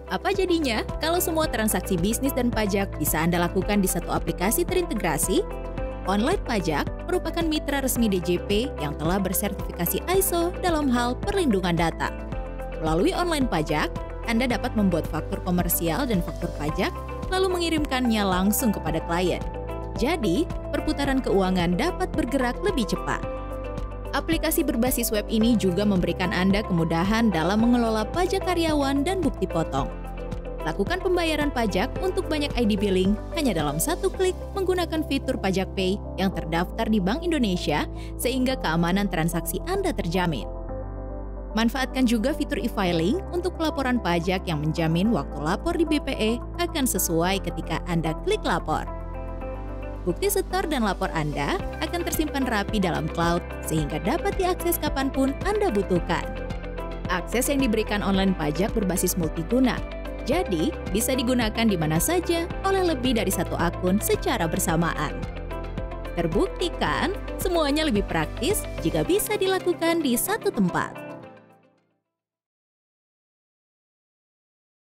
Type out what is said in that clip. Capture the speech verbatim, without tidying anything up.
Apa jadinya kalau semua transaksi bisnis dan pajak bisa Anda lakukan di satu aplikasi terintegrasi? Online Pajak merupakan mitra resmi D J P yang telah bersertifikasi I S O dalam hal perlindungan data. Melalui online pajak, Anda dapat membuat faktur komersial dan faktur pajak, lalu mengirimkannya langsung kepada klien. Jadi, perputaran keuangan dapat bergerak lebih cepat. Aplikasi berbasis web ini juga memberikan Anda kemudahan dalam mengelola pajak karyawan dan bukti potong. Lakukan pembayaran pajak untuk banyak I D billing hanya dalam satu klik menggunakan fitur Pajak Pay yang terdaftar di Bank Indonesia sehingga keamanan transaksi Anda terjamin. Manfaatkan juga fitur e-filing untuk pelaporan pajak yang menjamin waktu lapor di B P E akan sesuai ketika Anda klik lapor. Bukti setor dan lapor Anda akan tersimpan rapi dalam cloud sehingga dapat diakses kapanpun Anda butuhkan. Akses yang diberikan online pajak berbasis multiguna, jadi bisa digunakan di mana saja oleh lebih dari satu akun secara bersamaan. Terbukti kan, semuanya lebih praktis jika bisa dilakukan di satu tempat.